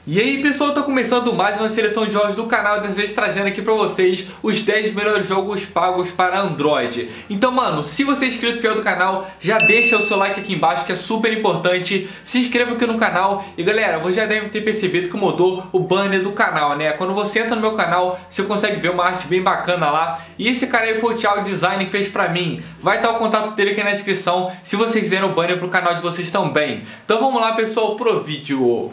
E aí pessoal, tá começando mais uma seleção de jogos do canal, dessa vez trazendo aqui pra vocês os 10 melhores jogos pagos para Android. Então mano, se você é inscrito fiel do canal, já deixa o seu like aqui embaixo que é super importante. Se inscreva aqui no canal e galera, você já deve ter percebido que mudou o banner do canal, né? Quando você entra no meu canal, você consegue ver uma arte bem bacana lá. E esse cara aí foi o Thiago Design que fez pra mim. Vai estar o contato dele aqui na descrição, se vocês quiserem o banner pro canal de vocês também. Então vamos lá pessoal, pro vídeo.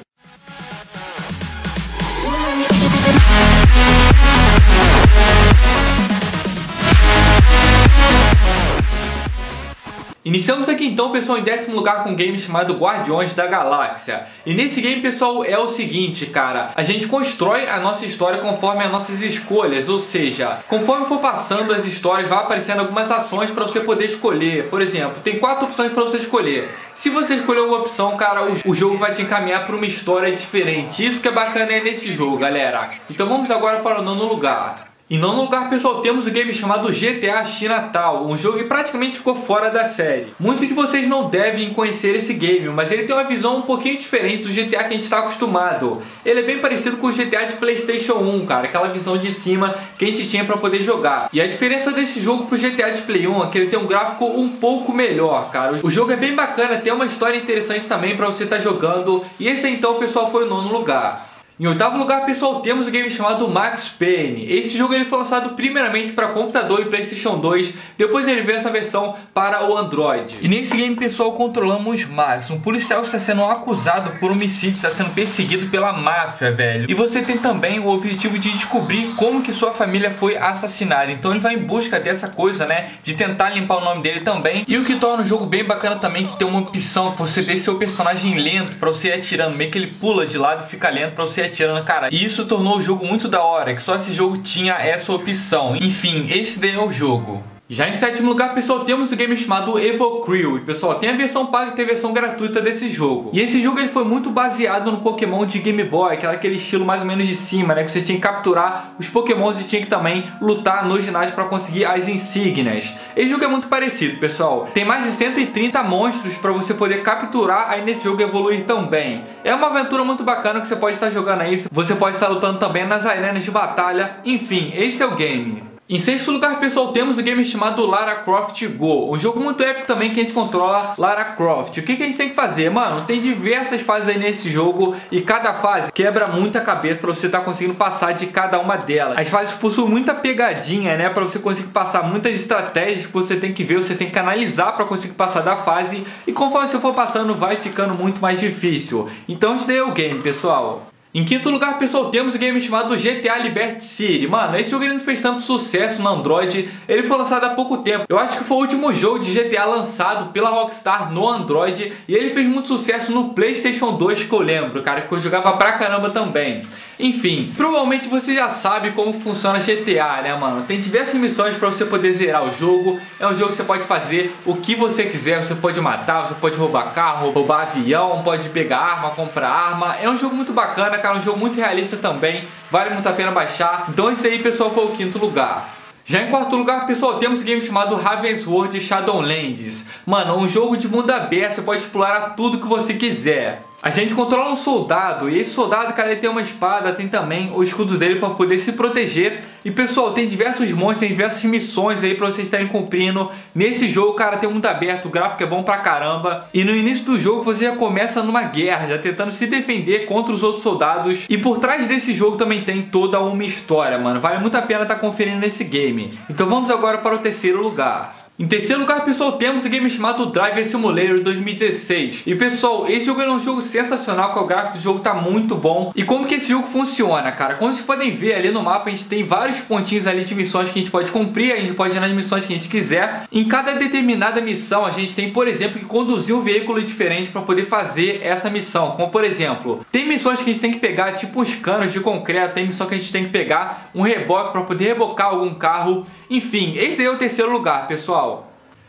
Iniciamos aqui então, pessoal, em 10º lugar com um game chamado Guardiões da Galáxia. E nesse game, pessoal, é o seguinte, cara. A gente constrói a nossa história conforme as nossas escolhas. Ou seja, conforme for passando as histórias, vai aparecendo algumas ações para você poder escolher. Por exemplo, tem 4 opções para você escolher. Se você escolher uma opção, cara, o jogo vai te encaminhar para uma história diferente. Isso que é bacana nesse jogo, galera. Então vamos agora para o 9º lugar. Em 9º lugar, pessoal, temos o game chamado GTA Chinatown, um jogo que praticamente ficou fora da série. Muitos de vocês não devem conhecer esse game, mas ele tem uma visão um pouquinho diferente do GTA que a gente está acostumado. Ele é bem parecido com o GTA de PlayStation 1, cara, aquela visão de cima que a gente tinha para poder jogar. E a diferença desse jogo pro GTA de Play 1 é que ele tem um gráfico um pouco melhor, cara. O jogo é bem bacana, tem uma história interessante também para você estar jogando. E esse então, pessoal, foi o 9º lugar. Em 8º lugar, pessoal, temos o game chamado Max Payne. Esse jogo ele foi lançado primeiramente para computador e PlayStation 2, depois ele veio essa versão para o Android. E nesse game, pessoal, controlamos Max, um policial que está sendo acusado por homicídio, está sendo perseguido pela máfia, velho. E você tem também o objetivo de descobrir como que sua família foi assassinada. Então ele vai em busca dessa coisa, né, de tentar limpar o nome dele também. E o que torna o jogo bem bacana também, que tem uma opção que você deixa seu personagem lento para você ir atirando, meio que ele pula de lado e fica lento para você atirando, cara. E isso tornou o jogo muito da hora, que só esse jogo tinha essa opção. Enfim, esse daí é o jogo. Já em 7º lugar, pessoal, temos o game chamado Evo Crew. E pessoal, tem a versão paga e tem a versão gratuita desse jogo. E esse jogo ele foi muito baseado no Pokémon de Game Boy, que era aquele estilo mais ou menos de cima, né? Que você tinha que capturar os Pokémons e tinha que também lutar no ginásio para conseguir as insígnias. Esse jogo é muito parecido, pessoal. Tem mais de 130 monstros para você poder capturar aí nesse jogo e evoluir também. É uma aventura muito bacana que você pode estar jogando aí. Você pode estar lutando também nas arenas de batalha. Enfim, esse é o game. Em 6º lugar, pessoal, temos o game chamado Lara Croft Go. Um jogo muito épico também que a gente controla Lara Croft. O que a gente tem que fazer? Mano, tem diversas fases aí nesse jogo e cada fase quebra muita cabeça pra você estar conseguindo passar de cada uma delas. As fases possuem muita pegadinha, né? Pra você conseguir passar muitas estratégias que você tem que ver, você tem que analisar pra conseguir passar da fase. E conforme você for passando, vai ficando muito mais difícil. Então esse daí é o game, pessoal. Em 5º lugar, pessoal, temos o game chamado GTA Liberty City. Mano, esse jogo ele não fez tanto sucesso no Android. Ele foi lançado há pouco tempo. Eu acho que foi o último jogo de GTA lançado pela Rockstar no Android. E ele fez muito sucesso no PlayStation 2, que eu lembro, cara, que eu jogava pra caramba também. Enfim, provavelmente você já sabe como funciona GTA, né, mano? Tem diversas missões pra você poder zerar o jogo. É um jogo que você pode fazer o que você quiser. Você pode matar, você pode roubar carro, roubar avião, pode pegar arma, comprar arma. É um jogo muito bacana, cara, um jogo muito realista também. Vale muito a pena baixar. Então esse aí, pessoal, foi o 5º lugar. Já em 4º lugar, pessoal, temos um game chamado Ravensworld Shadowlands. Mano, um jogo de mundo aberto, você pode explorar tudo que você quiser. A gente controla um soldado e esse soldado, cara, ele tem uma espada, tem também o escudo dele para poder se proteger. E pessoal, tem diversos monstros, tem diversas missões aí para vocês estarem cumprindo. Nesse jogo, cara, tem mundo aberto, o gráfico é bom pra caramba. E no início do jogo você já começa numa guerra, já tentando se defender contra os outros soldados. E por trás desse jogo também tem toda uma história, mano. Vale muito a pena estar conferindo esse game. Então vamos agora para o 3º lugar. Em 3º lugar, pessoal, temos o game chamado Driver Simulator 2016. E pessoal, esse jogo é um jogo sensacional, que o gráfico do jogo tá muito bom. E como que esse jogo funciona, cara? Como vocês podem ver ali no mapa, a gente tem vários pontinhos ali de missões que a gente pode cumprir. A gente pode ir nas missões que a gente quiser. Em cada determinada missão, a gente tem, por exemplo, que conduzir um veículo diferente para poder fazer essa missão. Como por exemplo, tem missões que a gente tem que pegar tipo uns canos de concreto. Tem missão que a gente tem que pegar um reboque para poder rebocar algum carro. Enfim, esse aí é o 3º lugar, pessoal.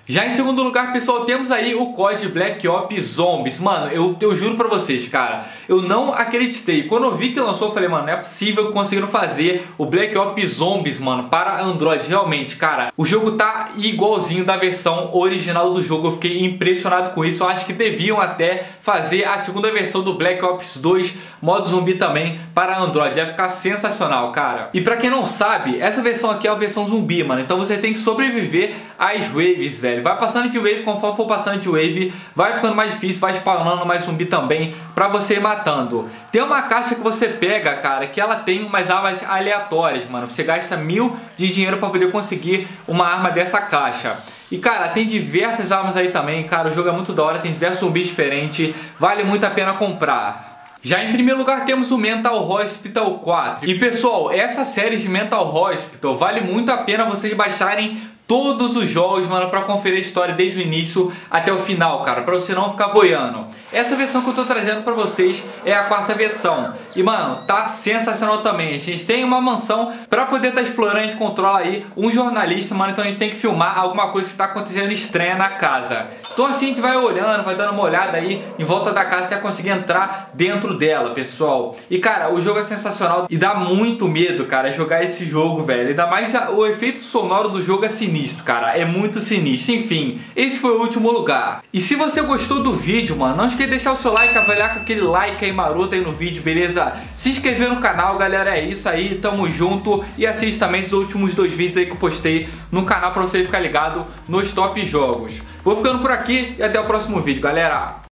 Já em segundo lugar, pessoal, temos aí o COD Black Ops Zombies. Mano, eu juro pra vocês, cara, eu não acreditei. Quando eu vi que lançou, eu falei, mano, não é possível que conseguiram fazer o Black Ops Zombies, mano, para Android. Realmente, cara, o jogo tá igualzinho da versão original do jogo. Eu fiquei impressionado com isso. Eu acho que deviam até fazer a segunda versão do Black Ops 2 modo zumbi também para Android. Vai ficar sensacional, cara. E pra quem não sabe, essa versão aqui é a versão zumbi, mano. Então você tem que sobreviver às waves, velho. Vai passando de wave, conforme for passando de wave, vai ficando mais difícil, vai spawnando mais zumbi também pra você ir matando. Tem uma caixa que você pega, cara, que ela tem umas armas aleatórias, mano. Você gasta 1000 de dinheiro pra poder conseguir uma arma dessa caixa. E, cara, tem diversas armas aí também, cara. O jogo é muito da hora, tem diversos zumbis diferentes. Vale muito a pena comprar. Já em primeiro lugar temos o Mental Hospital 4. E, pessoal, essa série de Mental Hospital vale muito a pena vocês baixarem todos os jogos, mano, pra conferir a história desde o início até o final, cara, pra você não ficar boiando. Essa versão que eu tô trazendo pra vocês é a quarta versão. E, mano, tá sensacional também. A gente tem uma mansão pra poder tá explorando. A gente controla aí um jornalista, mano. Então a gente tem que filmar alguma coisa que tá acontecendo estranha na casa. Então assim a gente vai olhando, vai dando uma olhada aí em volta da casa até conseguir entrar dentro dela, pessoal. E, cara, o jogo é sensacional e dá muito medo, cara, jogar esse jogo, velho. Ainda mais o efeito sonoro do jogo é sinistro, cara. É muito sinistro. Enfim, esse foi o último lugar. E se você gostou do vídeo, mano, não esqueça de deixar o seu like, avaliar com aquele like aí maroto aí no vídeo, beleza? Se inscrever no canal, galera, é isso aí, tamo junto. E assiste também esses últimos 2 vídeos aí que eu postei no canal pra você ficar ligado nos top jogos. Vou ficando por aqui e até o próximo vídeo, galera.